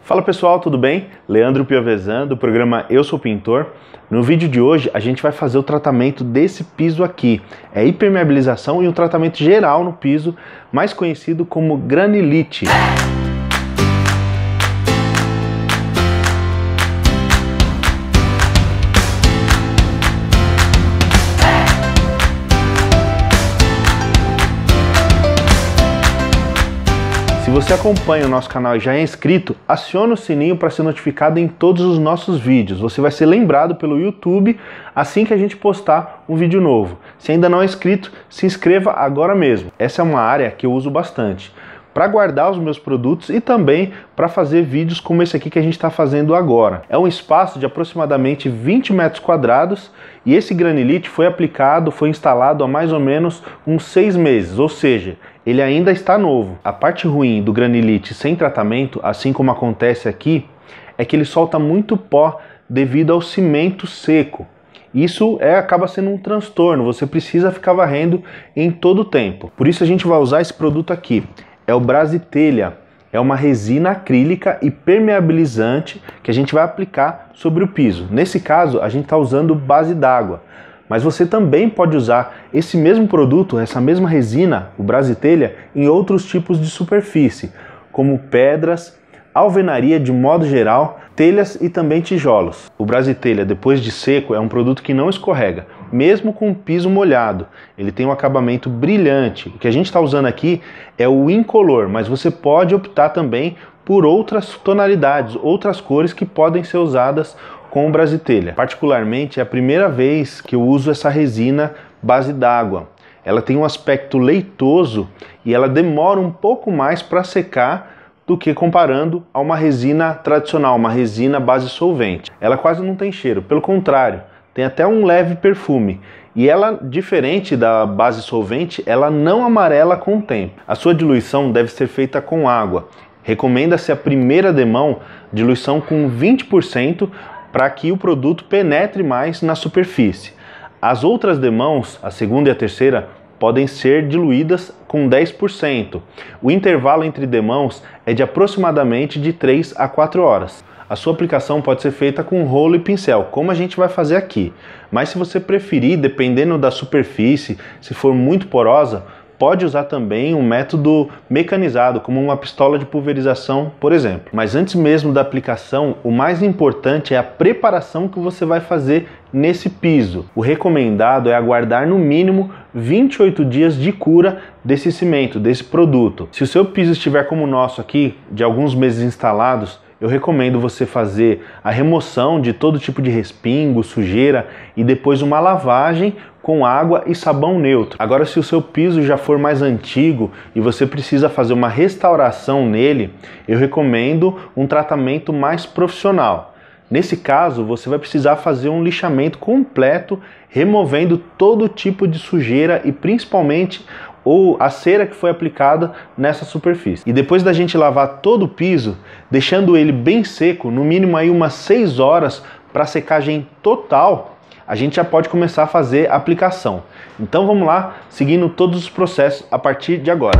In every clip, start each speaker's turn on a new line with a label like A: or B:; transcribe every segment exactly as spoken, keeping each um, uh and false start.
A: Fala pessoal, tudo bem? Leandro Piovesan, do programa Eu Sou Pintor. No vídeo de hoje a gente vai fazer o tratamento desse piso aqui. É hipermeabilização e um tratamento geral no piso, mais conhecido como granilite. Se você acompanha o nosso canal e já é inscrito, acione o sininho para ser notificado em todos os nossos vídeos. Você vai ser lembrado pelo YouTube assim que a gente postar um vídeo novo. Se ainda não é inscrito, se inscreva agora mesmo. Essa é uma área que eu uso bastante para guardar os meus produtos e também para fazer vídeos como esse aqui que a gente está fazendo agora. É um espaço de aproximadamente vinte metros quadrados e esse granilite foi aplicado, foi instalado há mais ou menos uns seis meses, ou seja, ele ainda está novo. A parte ruim do granilite sem tratamento, assim como acontece aqui, é que ele solta muito pó devido ao cimento seco. Isso é, acaba sendo um transtorno, você precisa ficar varrendo em todo o tempo. Por isso a gente vai usar esse produto aqui. É o Brasitelha, é uma resina acrílica e permeabilizante que a gente vai aplicar sobre o piso. Nesse caso, a gente está usando base d'água, mas você também pode usar esse mesmo produto, essa mesma resina, o Brasitelha, em outros tipos de superfície, como pedras, alvenaria de modo geral, telhas e também tijolos. O Brasitelha, depois de seco, é um produto que não escorrega, mesmo com o piso molhado. Ele tem um acabamento brilhante. O que a gente está usando aqui é o incolor, mas você pode optar também por outras tonalidades, outras cores que podem ser usadas com o Brasitelha. Particularmente, é a primeira vez que eu uso essa resina base d'água. Ela tem um aspecto leitoso e ela demora um pouco mais para secar do que comparando a uma resina tradicional, uma resina base solvente. Ela quase não tem cheiro, pelo contrário, tem até um leve perfume. E ela, diferente da base solvente, ela não amarela com o tempo. A sua diluição deve ser feita com água. Recomenda-se a primeira demão, diluição com vinte por cento, para que o produto penetre mais na superfície. As outras demãos, a segunda e a terceira, podem ser diluídas com dez por cento. O intervalo entre demãos é de aproximadamente de três a quatro horas. A sua aplicação pode ser feita com rolo e pincel, como a gente vai fazer aqui. Mas se você preferir, dependendo da superfície, se for muito porosa, pode usar também um método mecanizado, como uma pistola de pulverização, por exemplo. Mas antes mesmo da aplicação, o mais importante é a preparação que você vai fazer nesse piso. O recomendado é aguardar no mínimo vinte e oito dias de cura desse cimento, desse produto. Se o seu piso estiver como o nosso aqui, de alguns meses instalados, eu recomendo você fazer a remoção de todo tipo de respingo, sujeira e depois uma lavagem com água e sabão neutro. Agora, se o seu piso já for mais antigo e você precisa fazer uma restauração nele, eu recomendo um tratamento mais profissional. Nesse caso, você vai precisar fazer um lixamento completo, removendo todo tipo de sujeira e principalmente ou a cera que foi aplicada nessa superfície. E depois da gente lavar todo o piso, deixando ele bem seco, no mínimo aí umas seis horas para secagem total, a gente já pode começar a fazer a aplicação. Então vamos lá, seguindo todos os processos a partir de agora.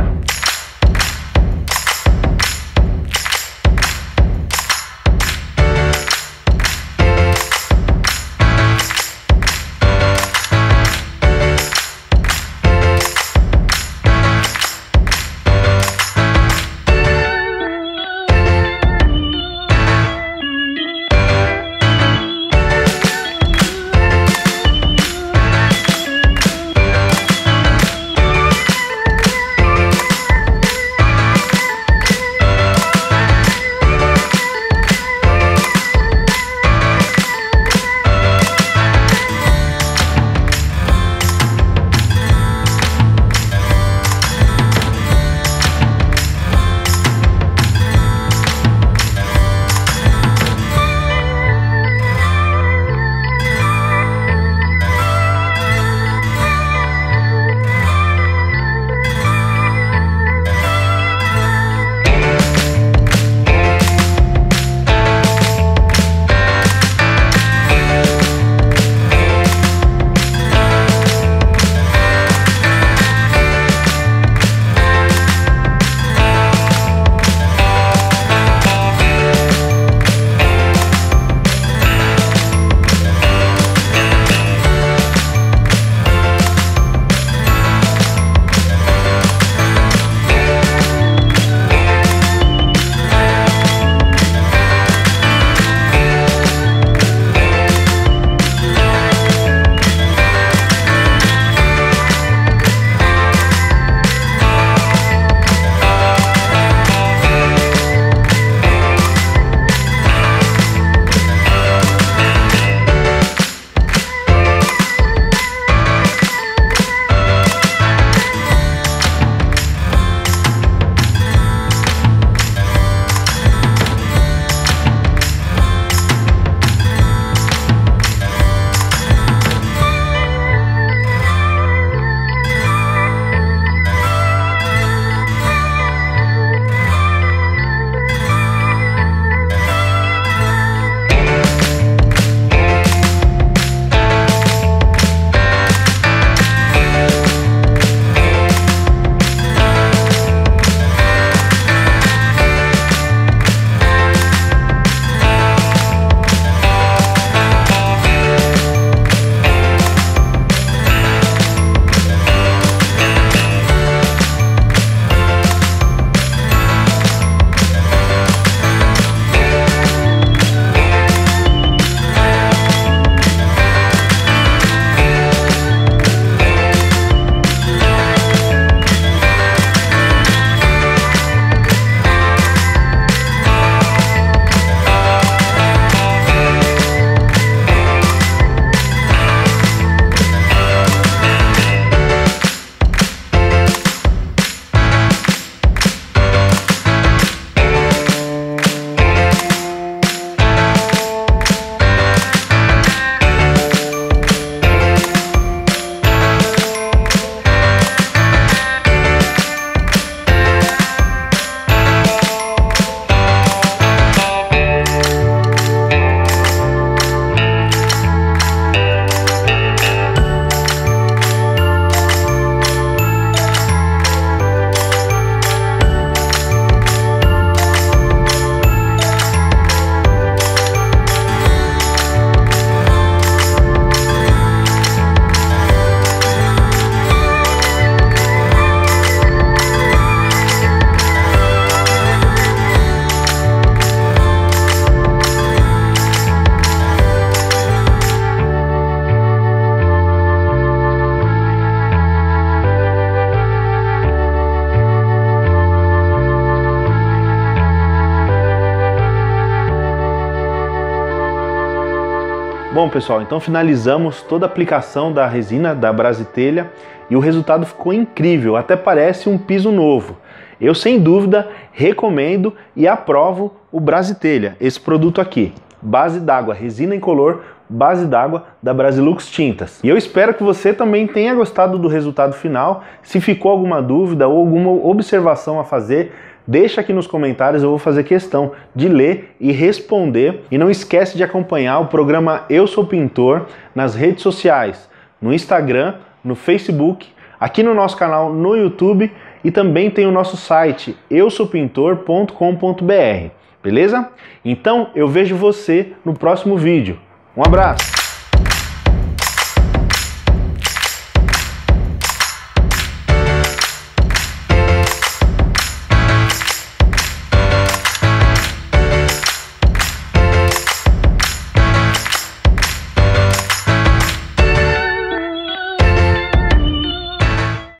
A: Bom pessoal, então finalizamos toda a aplicação da resina da Brasitelha e o resultado ficou incrível, até parece um piso novo. Eu sem dúvida recomendo e aprovo o Brasitelha, esse produto aqui, base d'água, resina incolor, base d'água da Brasilux Tintas. E eu espero que você também tenha gostado do resultado final. Se ficou alguma dúvida ou alguma observação a fazer, deixa aqui nos comentários, eu vou fazer questão de ler e responder. E não esquece de acompanhar o programa Eu Sou Pintor nas redes sociais, no Instagram, no Facebook, aqui no nosso canal no YouTube e também tem o nosso site eu sou pintor ponto com ponto br, beleza? Então eu vejo você no próximo vídeo. Um abraço!